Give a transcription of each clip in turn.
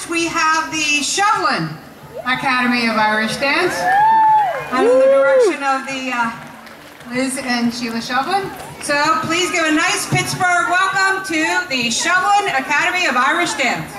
we have the Shovlin Academy of Irish Dance under the direction of the Liz and Sheila Shovlin. So please give a nice Pittsburgh welcome to the Shovlin Academy of Irish Dance.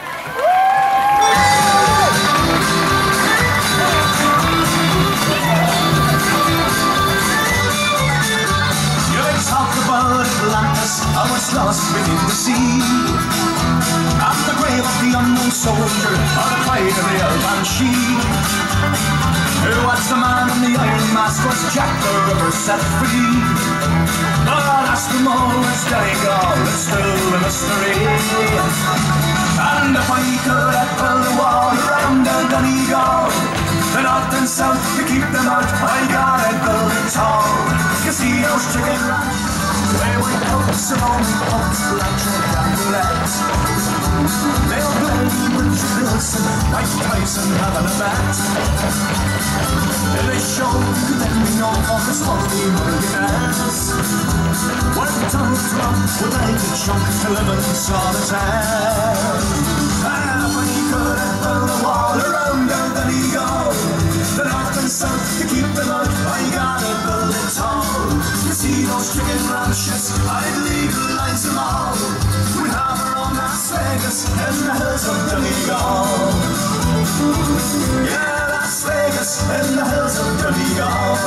Talk about Atlantis, how it's lost within the sea. At the grave of the unknown soldier, or the pride of the old banshee. Who was the man in the iron mask, was Jack the Ripper set free? But ask them all, it's Donegal, it's still a mystery. And if I could have built a wall around the Donegal, the north and south to keep them out, I gotta build it tall. Casinos, chicken ranch, they went out Simone, Pumps, Blanchard, and Roulette. They'll blame Richard Wilson, Mike Tyson having a bet. And they showed that we know all the smoky millionaires. One ton of drum with a naked chunk to live in solitaire. And if we could have built a wall around there, then he go. The north and south to keep them out, I gotta build it tall. You see those chicken ranches, I'd legalize them all. We have our own Las Vegas in the hills of Donegal. Yeah, Las Vegas in the hills of Donegal.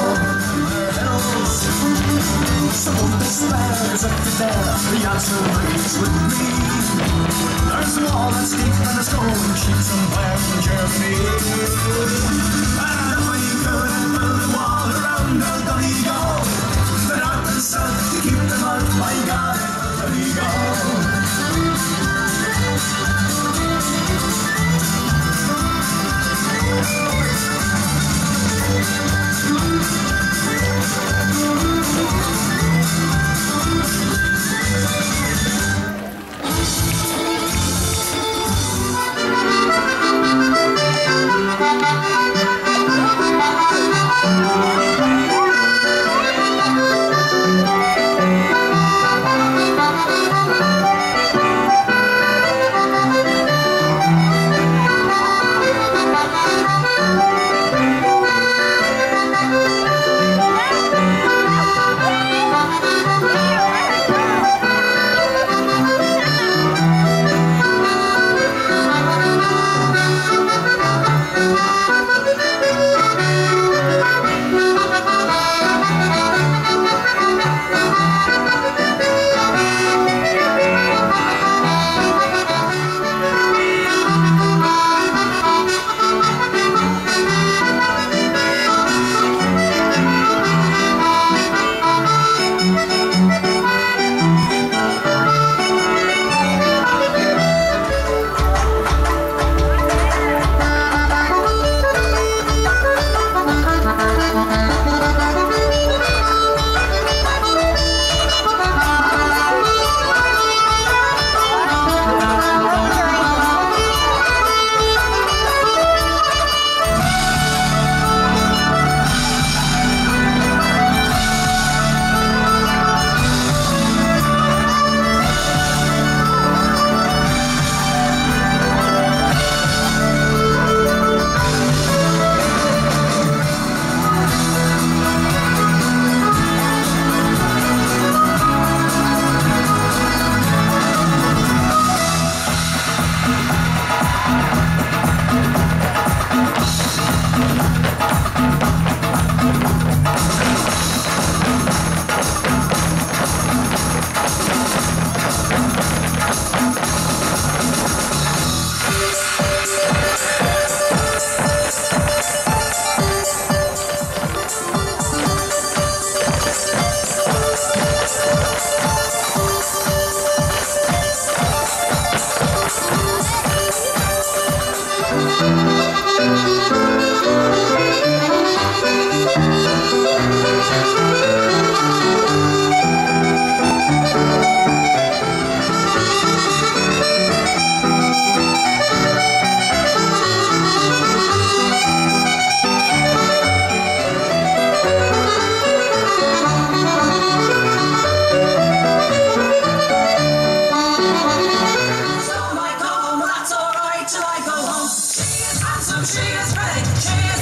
So despairs if you're there, the answer rings with me. There's a wall that's deep and it's going cheap somewhere in Germany. And if we could have built a wall around the Donegal, the north and south to keep them out, my God, Donegal. till I go home. She is handsome, she is pretty, she is